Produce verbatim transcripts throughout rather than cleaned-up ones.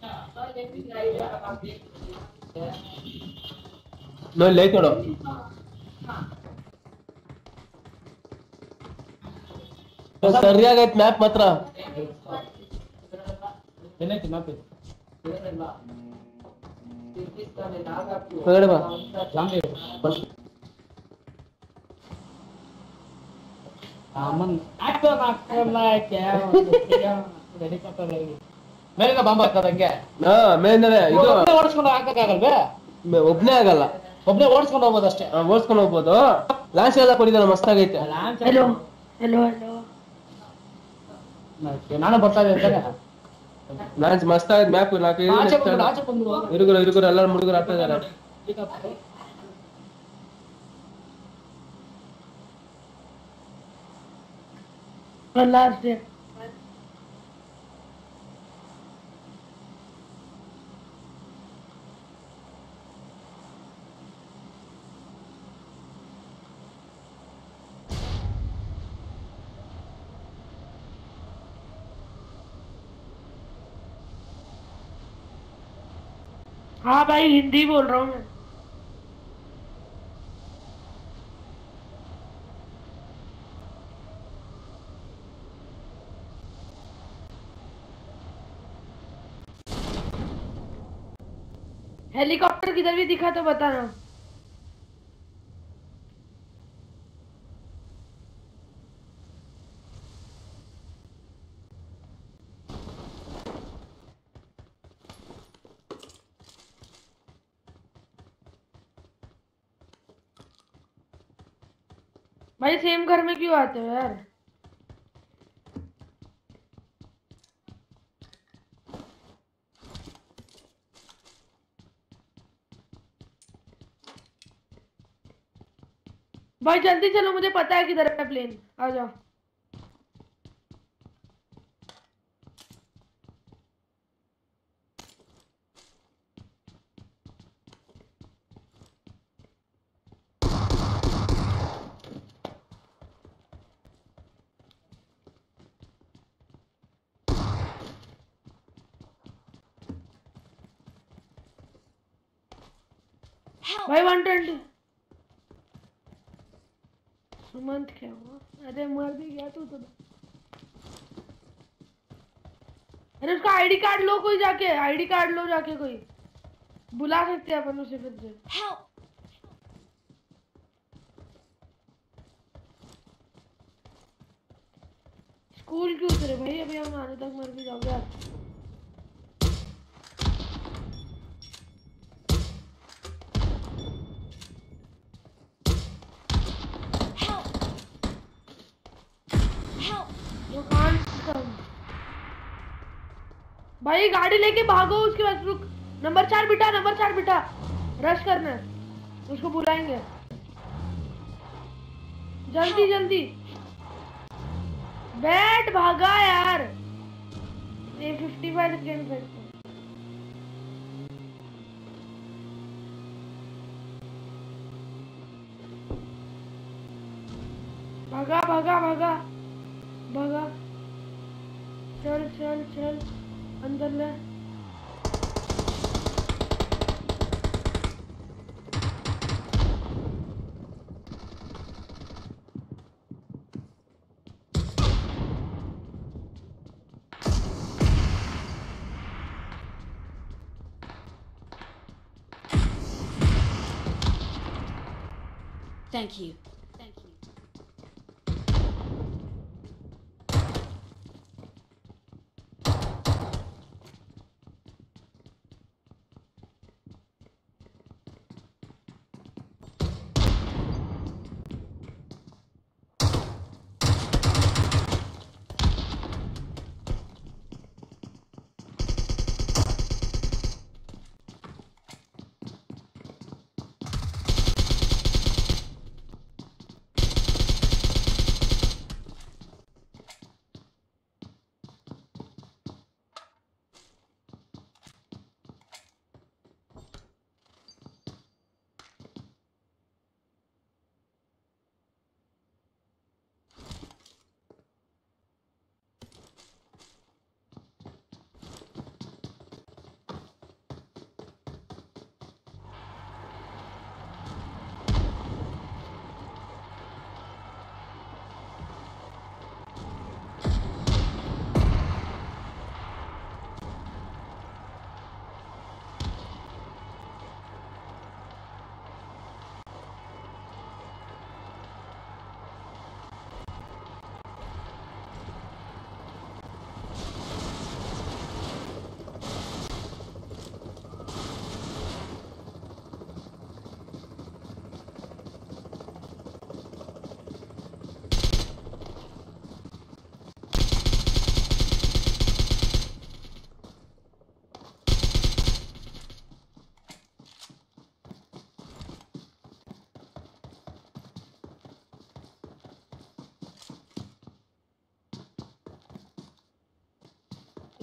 No le ಕೊಡು ಸರಿಯಾಗೈತೆ map ಮಾತ್ರ ಏನೈತೆ ಮ್ಯಾಪ್ ಹೊರಗಡೆ ಬಾ ಅಮ್ಮನ್ ಆಕ್ಟೋ ಹಾಕಲ್ಲ ಮೇಲಿಂದ ಬಾಂಬ್ ಹಾಕ್ತದ ಹಂಗೆ ಹಾ ಮೇಲಿಂದನೇ ಇದು ಓಡಿಸ್ಕೊಂಡು ಹಾಕಕ್ಕಾಗಲ್ವೇ ಒಬ್ನೇ ಆಗಲ್ಲ ಒಬ್ನೇ ಓಡಿಸ್ಕೊಂಡು ಹೋಗ್ಬೋದು ಅಷ್ಟೇ ಓಡಿಸ್ಕೊಂಡು ಹೋಗ್ಬೋದು ಲಾಂಚ್ ಎಲ್ಲ ಕೊಡಿದಲ್ಲ ಮಸ್ತಾಗೈತೆ हेलो हेलो हेलो ನಾನು ಬರ್ತಾ ಇದ್ದೇನೆ ಲಾಂಚ್ ಮಸ್ತಾಗೈತೆ ಮ್ಯಾಪ್ ನಾಲ್ಕು ಇರುಗುರು ಇರುಗುರು ಎಲ್ಲರೂ ಮುಡುಗರು ಆಗ್ತಾ ಇದ್ದಾರೆ लास्ट डे हाँ भाई हिंदी बोल रहा हूँ मैं हेलीकॉप्टर किधर भी दिखा तो बताना भाई सेम घर में क्यों आते हो यार भाई जल्दी चलो मुझे पता है किधर है प्लेन आ जाओ भाई वन ट्वेंटी सुमंत क्या हुआ अरे मर भी गया तू तो अरे उसका आईडी कार्ड लो कोई जाके आईडी कार्ड लो जाके कोई बुला सकते हैं अपन उसे फिर से स्कूल क्यों उतरे भाई अभी हम आने तक मर भी जाओगे यार भाई गाड़ी लेके भागो उसके पास रुक नंबर चार बिठा नंबर चार बिठा रश करना है उसको बुलाएंगे जल्दी जल्दी बैठ भागा यार ये फिफ्टी फाइव सेकेंड बैठ भागा भागा भागा भागा चल चल चल अंदर ले Thank you. Thank you.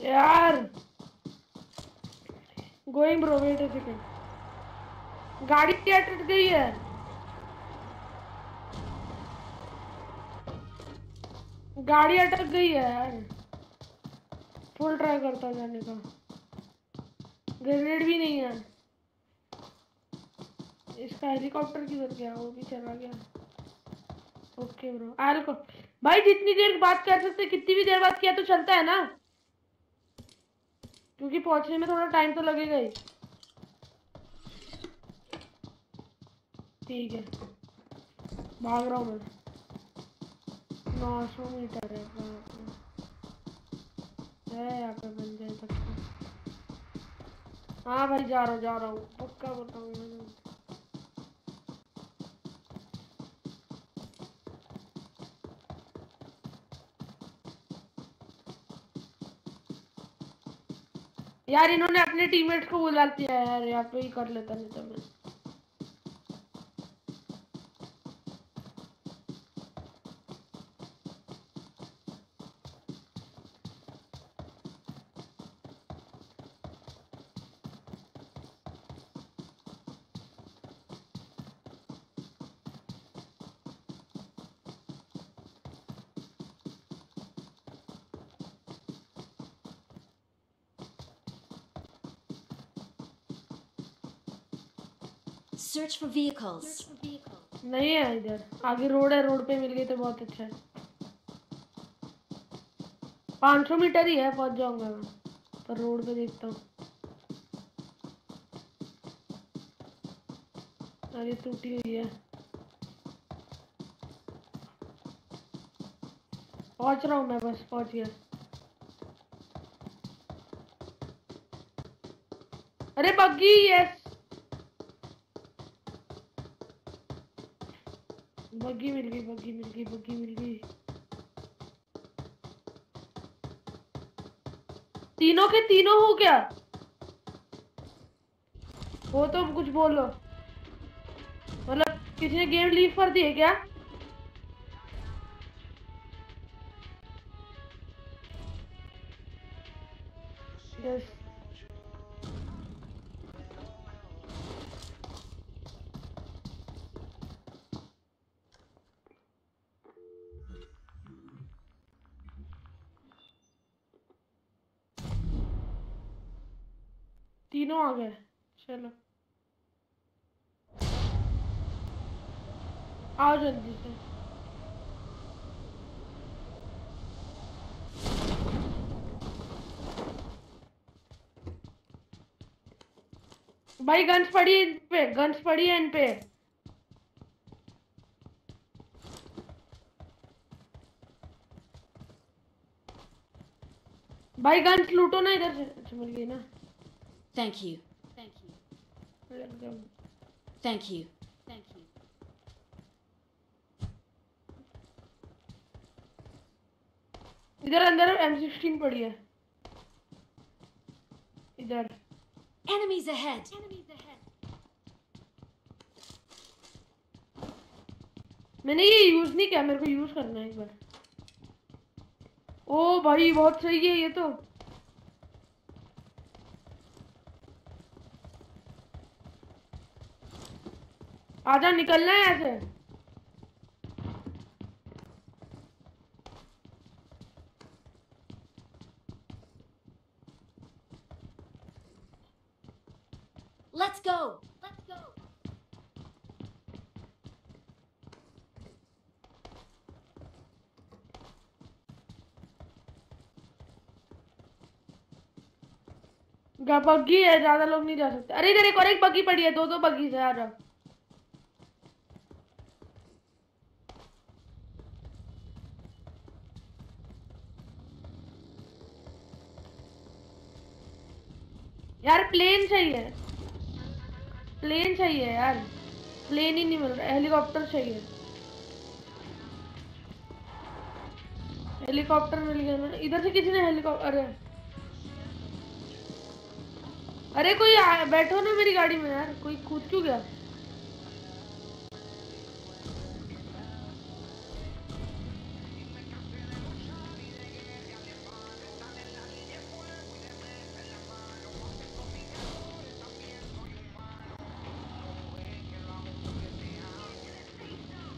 यार going bro, wait a second, गाड़ी अटक गई है। गाड़ी अटक गई है यार, फुल ट्राई करता जाने का, ग्रेनेड भी नहीं है। इसका हेलीकॉप्टर किधर गया, वो भी चला गया। ओके ब्रो, आल को भाई जितनी देर बात कर सकते, कितनी भी देर बात किया तो चलता है ना, क्योंकि पहुंचने में थोड़ा टाइम तो लगेगा ही। ठीक है, भाग रहा हूँ मैं। नौ सौ मीटर है है यहाँ पे बन जाए तक। हाँ भाई जा रहा हूँ जा रहा हूँ, पक्का बताऊंगा। यार इन्होंने अपने टीममेट्स को बुला दिया है यार, यहाँ पे ही कर लेता नहीं तो मैं। Search for vehicles. नहीं है इधर, आगे रोड है, रोड पे मिल गई तो बहुत अच्छा है। पाँच सौ मीटर ही है, पहुंच जाऊंगा मैं, पर रोड पे देखता हूँ। अरे टूटी हुई है, पहुंच रहा हूँ मैं, बस पहुंच गया। अरे बग्गी, यस बग्गी मिल गई, बग्गी मिल गई, बग्गी मिल गई। तीनों के तीनों हो क्या? वो तो कुछ बोलो, मतलब किसी ने गेम लीव कर दी है क्या? यस तीनों आ गए, चलो आओ जल्दी से। भाई गन्स पड़ी है इन पे, गन्स पड़ी है इन पे। भाई गन्स लूटो ना इधर से। अच्छा मिल गई ना। Thank you. Thank you. एकदम Thank you. Thank you. इधर अंदर एम सिक्सटीन पड़ी है इधर। Enemies ahead. Enemies ahead. मैंने ये यूज नहीं किया, मेरे को यूज करना है एक बार। ओ भाई बहुत सही है ये तो। आजा, निकलना है ऐसे। Let's go. Let's go. बग्गी है, ज्यादा लोग नहीं जा सकते। अरे इधर एक और एक बग्गी पड़ी है, दो दो बग्गी से। आ जाओ। यार प्लेन चाहिए, प्लेन चाहिए यार, प्लेन ही नहीं मिल रहा। हेलीकॉप्टर चाहिए, हेलीकॉप्टर मिल गया ना। इधर से किसी ने हेलीकॉप्टर, अरे अरे कोई आ, बैठो ना मेरी गाड़ी में यार, कोई कूद क्यों गया?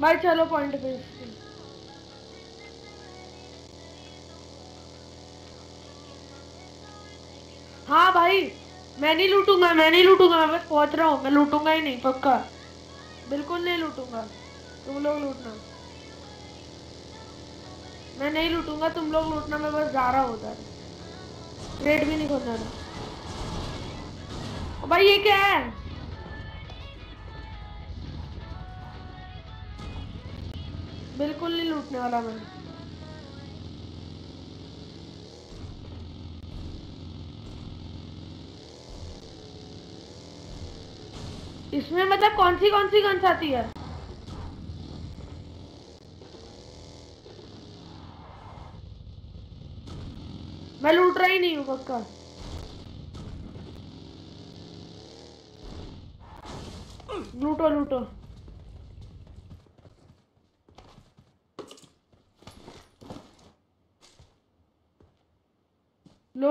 भाई चलो पॉइंट पे। हाँ भाई मैं नहीं लूटूंगा, मैं नहीं लूटूंगा, मैं बस पहुंच रहा हूँ, मैं लूटूंगा ही नहीं, पक्का बिल्कुल नहीं लूटूंगा। तुम लोग लूटना, मैं नहीं लूटूंगा, तुम लोग लूटना, मैं बस जा रहा हूँ उधर। रेड भी नहीं खोलना था। ओ भाई ये क्या है? बिल्कुल नहीं लूटने वाला मैं। इसमें मतलब कौन सी कौन सी गन्स आती है? मैं लूट रहा ही नहीं हूँ पक्का। लूटो लूटो। लो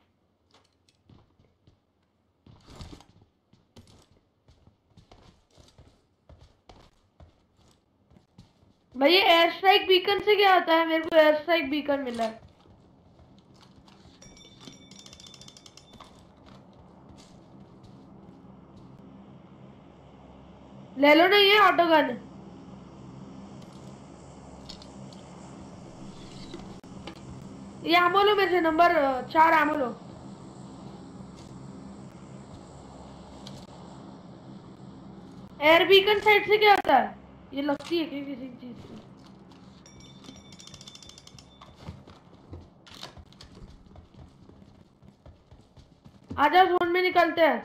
भाई ये एयर स्ट्राइक बीकन से क्या होता है? मेरे को एयर स्ट्राइक बीकन मिला है। ले लो ना ये ऑटो गन। ये आमो लो मेरे से, नंबर चार आमो लो। एयर बीकन साइड से क्या होता है? ये लगती है कि किसी चीज से? आजा जोन में निकलते हैं।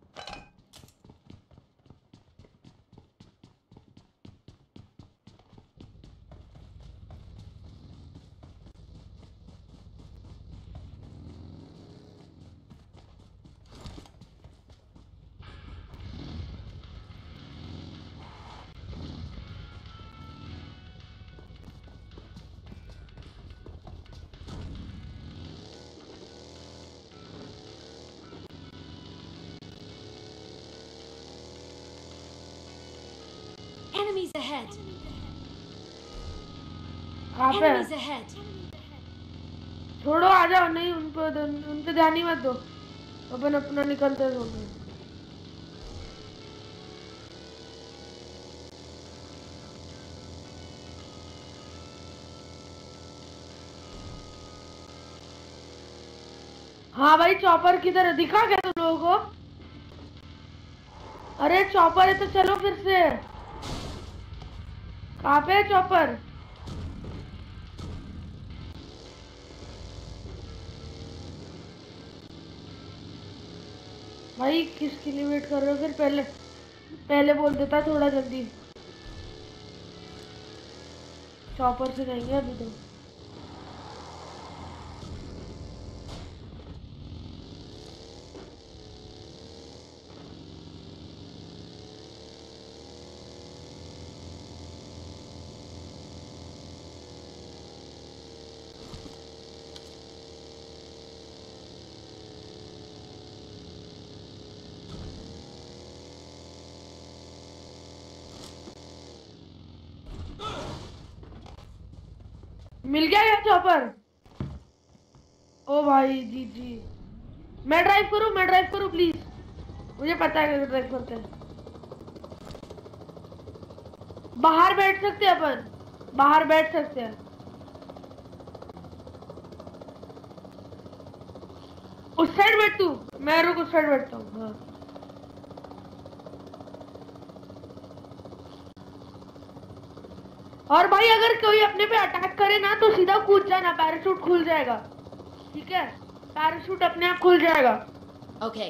Enemies ahead. कहाँ पे है? Enemies ahead. छोड़ो आ जाओ, नहीं उन पे उन पे ध्यान ही मत दो, अपन अपना निकलते हैं जोन में। हाँ भाई चॉपर किधर है? दिखा क्या तुम लोगों को? अरे चॉपर है तो चलो फिर से। कहाँ पे है चॉपर? भाई किसके लिए वेट कर रहे हो फिर? पहले पहले बोल देता थोड़ा जल्दी। चॉपर से जाएंगे अभी तो। मिल गया क्या चॉपर? ओ भाई जी जी। मैं ड्राइव करूं, मैं ड्राइव करूं प्लीज? मुझे पता है कैसे ड्राइव करते हैं। बाहर बैठ सकते हैं अपन, बाहर बैठ सकते हैं। उस साइड बैठ तू, मैं रुक उस साइड बैठता हूँ। हाँ और भाई अगर कोई अपने पे अटैक करे ना तो सीधा कूद जाना, पैराशूट खुल जाएगा, ठीक है? पैराशूट अपने आप खुल जाएगा। Okay.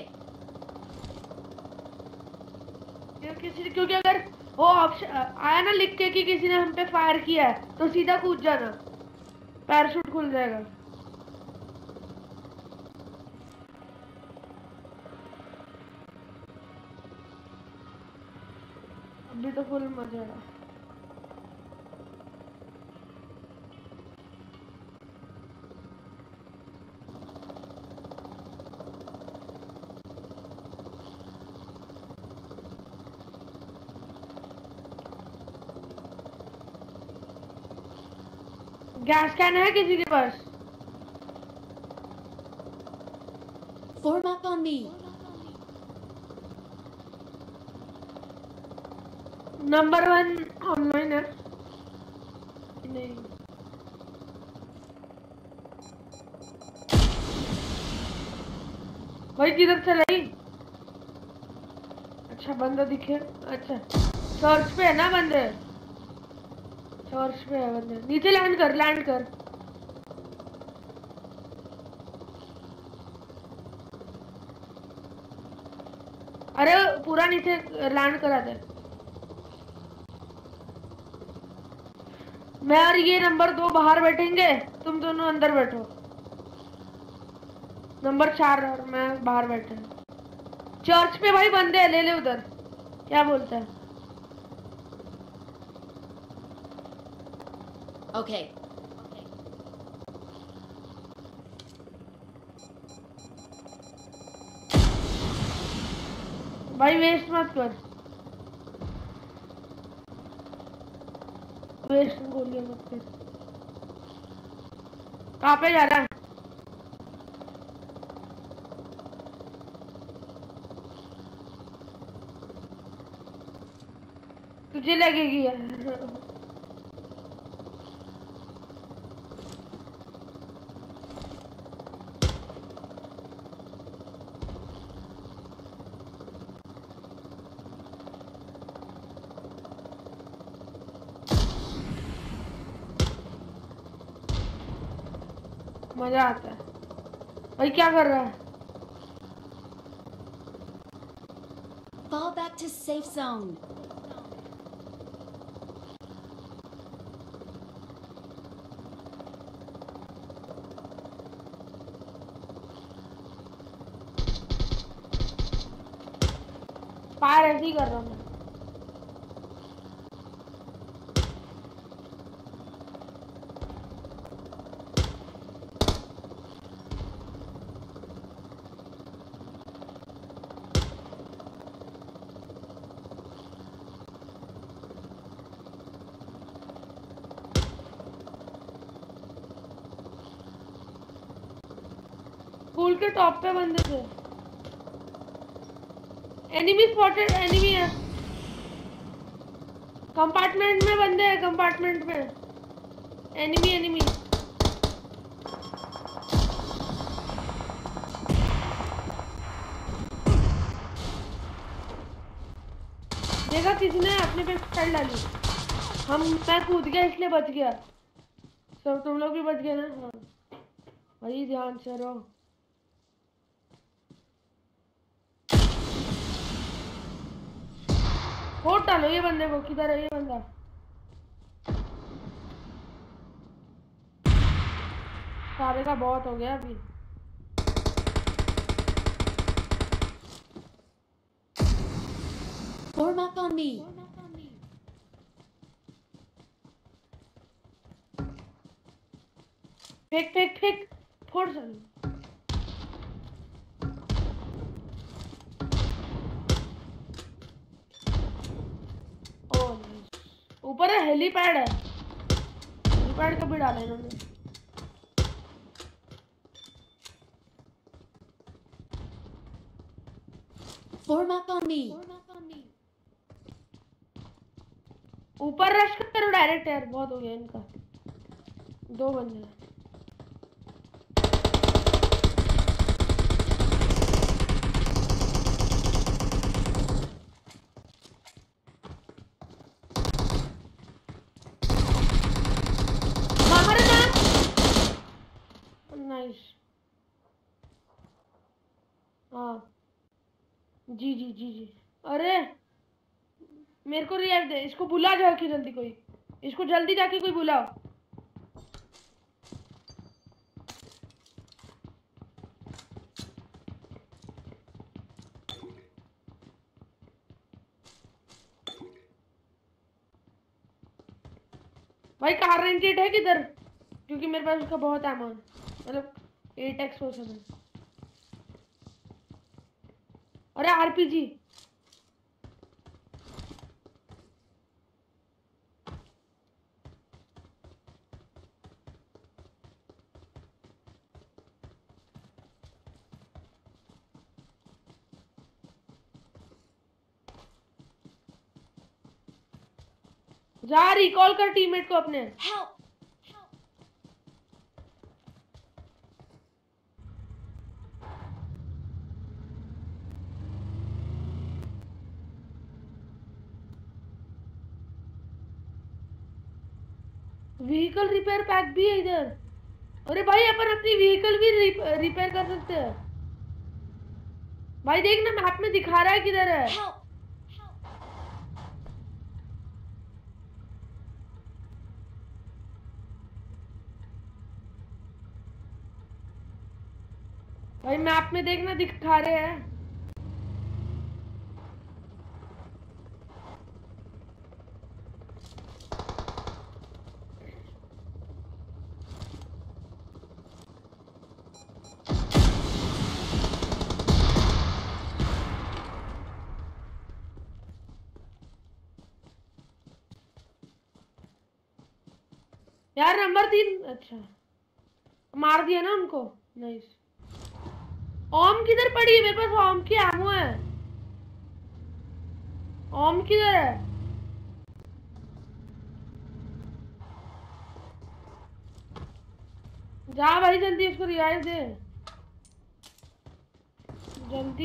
किसी क्योंकि अगर वो ऑप्शन आया ना लिख के कि किसी ने हम पे फायर किया है तो सीधा कूद जाना, पैराशूट खुल जाएगा। अभी तो फुल मजा है। गैस कैन है किसी के पास? Form up on me. Number one online है नहीं? भाई किधर चलाई? अच्छा बंदा दिखे। अच्छा चर्च पे है ना बंदे? चर्च पे है बंदे। नीचे लैंड कर, लैंड कर। अरे पूरा नीचे लैंड करा दे। मैं और ये नंबर दो बाहर बैठेंगे, तुम दोनों अंदर बैठो। नंबर चार और मैं बाहर बैठे। चर्च पे भाई बंदे हैं, ले ले उधर। क्या बोलता है? Okay. भाई वेस्ट मत कर, वेस्ट गोलियां मत कर। कहाँ पे जा रहा है? तुझे लगेगी यार। मजा आता है। भाई क्या कर रहा है? Fall back to safe zone. Fire ऐसे ही कर रहा हूँ मैं। स्कूल के टॉप पे बंदे थे। एनिमी स्पॉटेड, एनिमी है कंपार्टमेंट में। बंदे हैं कंपार्टमेंट में। Enemy enemy. देखा किसी ने अपने पे स्टाइल डाली। हम मैं कूद गया इसलिए बच गया। सब तुम लोग भी बच गए ना? हाँ भाई ध्यान से रहो। फोड़ डालो ये बंदे को। किधर है ये बंदा? सारे का बहुत हो गया अभी। Form up on me. फेंक फेंक फेंक, फोड़ चलो। ऊपर है हेलीपैड है। हेलीपैड कभी डाला इन्होंने? Form up on me. ऊपर रश करो डायरेक्ट यार, बहुत हो गया इनका। दो बंदे हैं। नाइस। हाँ जी जी जी जी। अरे मेरे को रिवाइव दे। इसको बुला जाके जल्दी कोई। इसको जल्दी जाके कोई बुलाओ। भाई कार रेंटेड है किधर? क्योंकि मेरे पास उसका बहुत एमो है। मतलब एट एक्स हो सकता है। अरे आरपीजी। जा रिकॉल कर टीममेट को अपने। Help! व्हीकल रिपेयर पैक भी है इधर। अरे भाई अपन अपनी व्हीकल भी रिपेयर कर सकते हैं। भाई देख ना मैप में दिखा रहा है किधर है। Help! भाई मैप में देखना दिखा रहे हैं। यार नंबर तीन, अच्छा मार दिया ना उनको। नाइस। ओम किधर पड़ी है? मेरे पास ओम की एमो है। ओम किधर है? जा भाई जल्दी उसको रिवाइव दे जल्दी।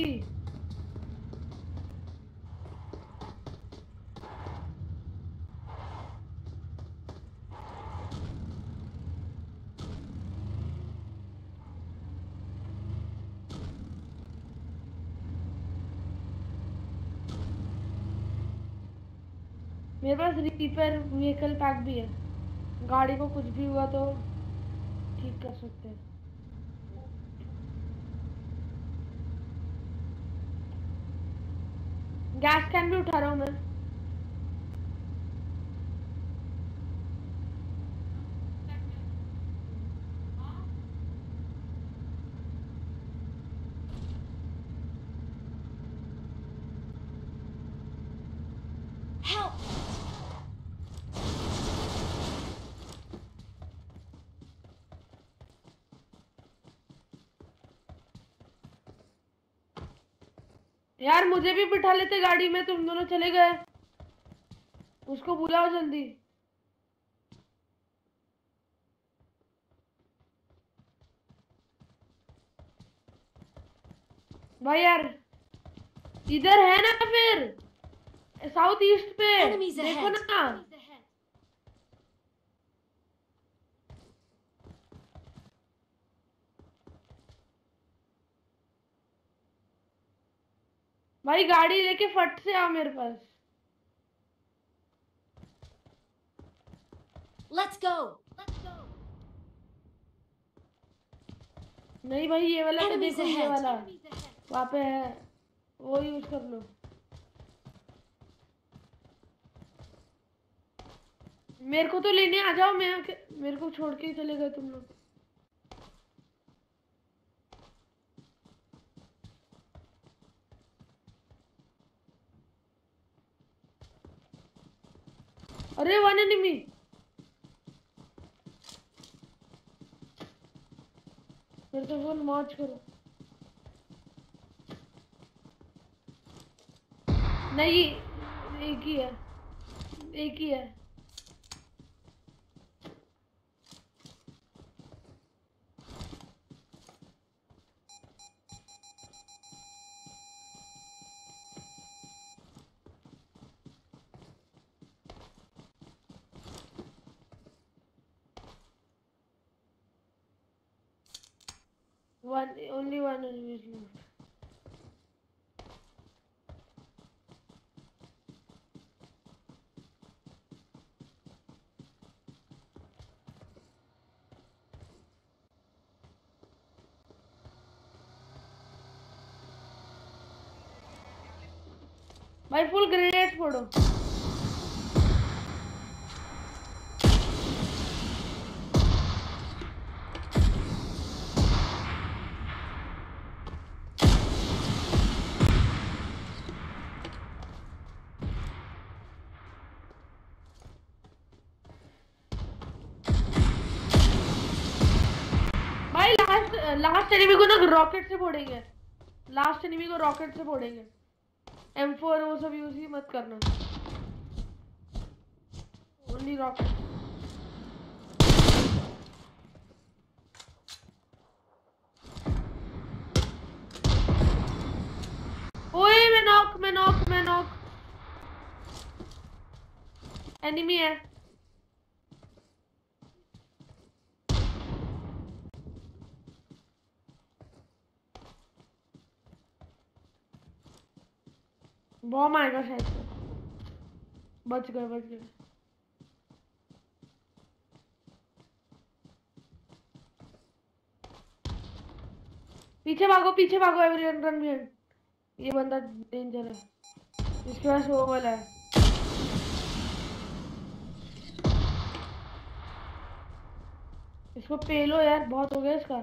मेरे पास रिपेयर व्हीकल पैक भी है। गाड़ी को कुछ भी हुआ तो ठीक कर सकते हैं। गैस कैन भी उठा रहा हूँ मैं। Help! यार मुझे भी बिठा लेते गाड़ी में, तुम दोनों चले गए। उसको बुलाओ जल्दी। भाई यार इधर है ना, फिर साउथ ईस्ट पे Enemies देखो ahead! ना। भाई गाड़ी लेके फट से आओ मेरे पास। Let's go! Let's go! नहीं भाई ये वाला तो Enemies देखो, ये ahead! वाला वहाँ पे है, वो यूज कर लो। मेरे को तो लेने आ जाओ, मैं मेरे को छोड़ के ही चले गए तुम लोग। अरे वन एनिमी। फिर तो फोन मार्च करो। नहीं एक ही है, एक ही है। One, only one enemy is left. भाई फुल ग्रेनेड फोड़ो। भाई लास्ट लास्ट एनिमी को ना रॉकेट से फोड़ेंगे। लास्ट एनिमी को रॉकेट से फोड़ेंगे। एम फोर वो सब यूज ही मत करना। Only rocket. ओए मैं नॉक मैं नॉक मैं नॉक। एनिमी है। बॉम्ब आएगा शायद से। बच गए बच गए। पीछे भागो पीछे भागो एवरीवन रन बिहाइंड। ये बंदा डेंजर है। इसके पास वो वाला है। इसको पेलो यार बहुत हो गया इसका।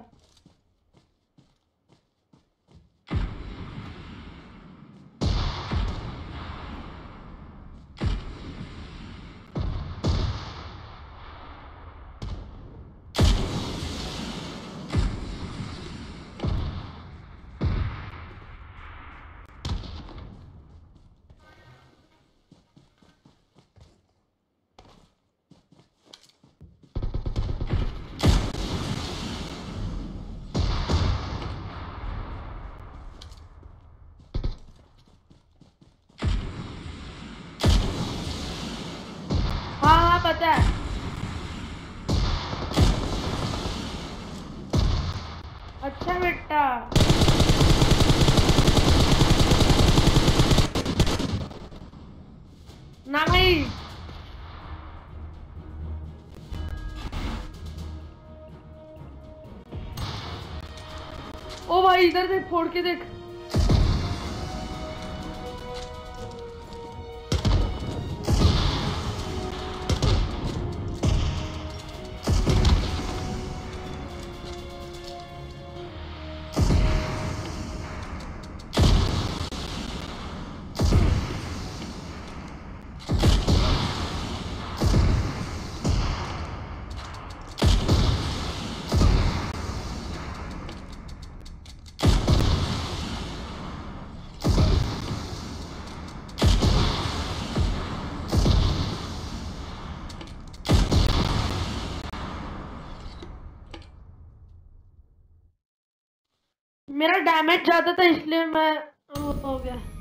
हाँ हाँ पता है। अच्छा बेटा। नाइस। ओ भाई इधर देख फोड़ के देख। मेरा डैमेज ज्यादा था इसलिए मैं वो हो गया।